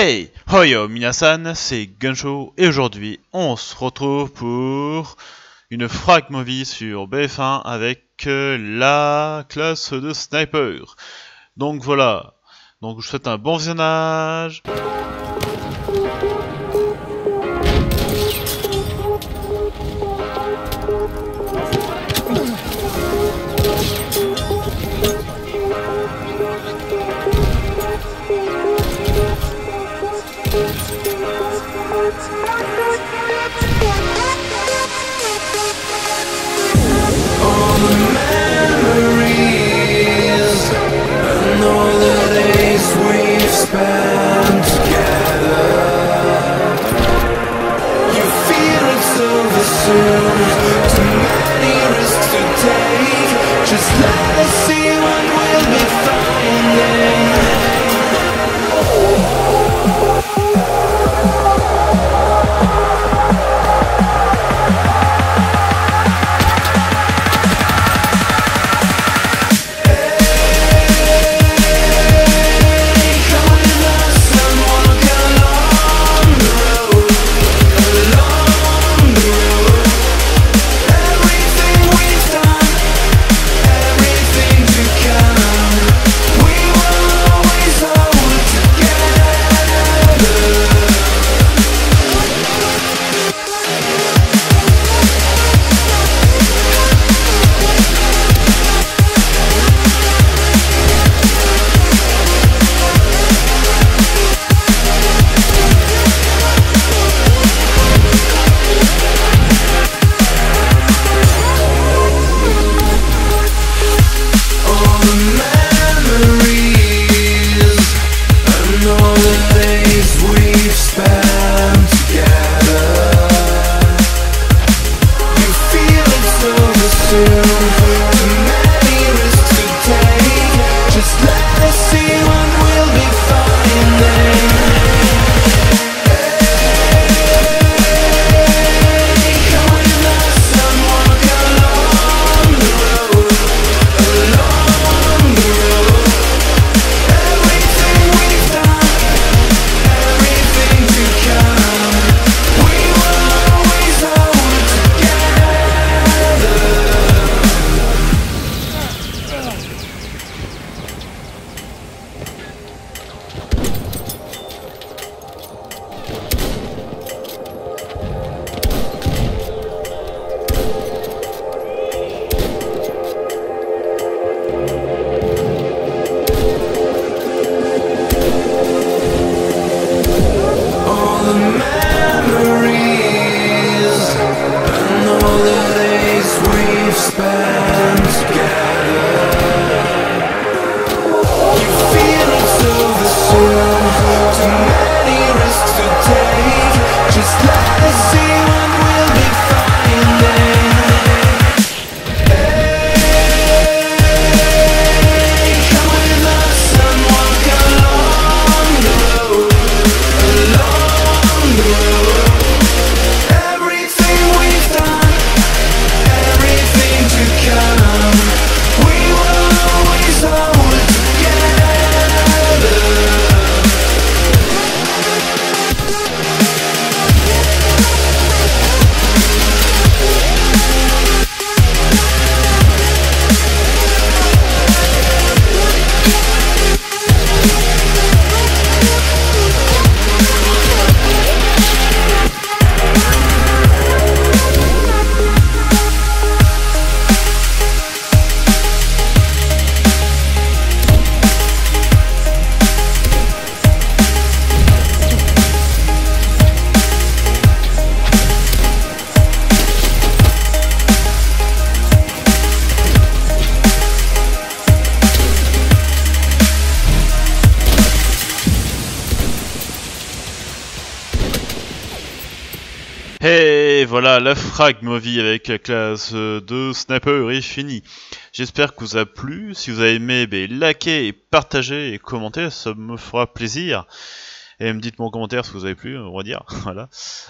Hey! Hoyo minasan, c'est Gunshow et aujourd'hui on se retrouve pour une frag movie sur BF1 avec la classe de sniper. Donc voilà, donc je vous souhaite un bon visionnage. Just let us see what we'll be finding. Et voilà, la frag movie avec la classe de sniper est finie. J'espère que vous a plu. Si vous avez aimé, likez et partagez et commentez, ça me fera plaisir. Et me dites-moi en commentaire ce que vous avez plu, on va dire. Voilà.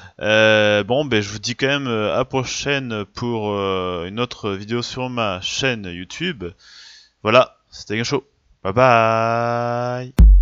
Bon, je vous dis quand même à prochaine pour une autre vidéo sur ma chaîne YouTube. Voilà, c'était Gunshow. Bye bye.